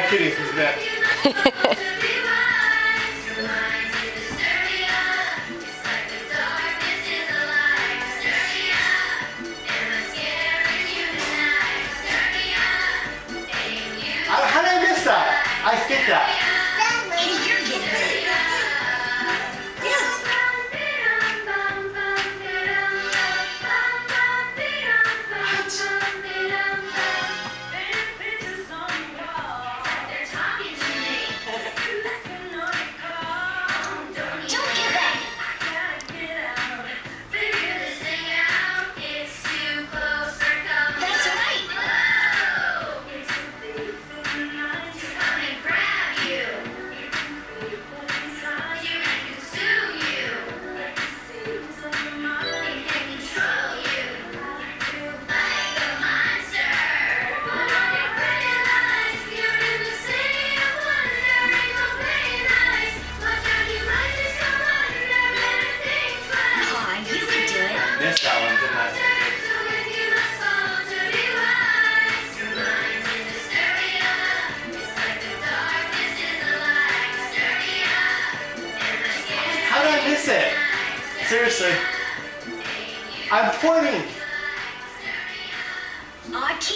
kidding, he's back. How did I miss that? I hit that. Hey, you're getting ready. Dance. Don't get back. That's right. Aw, you can do it. Missed that one, didn't I? How did I miss it? Seriously. I'm pointing. I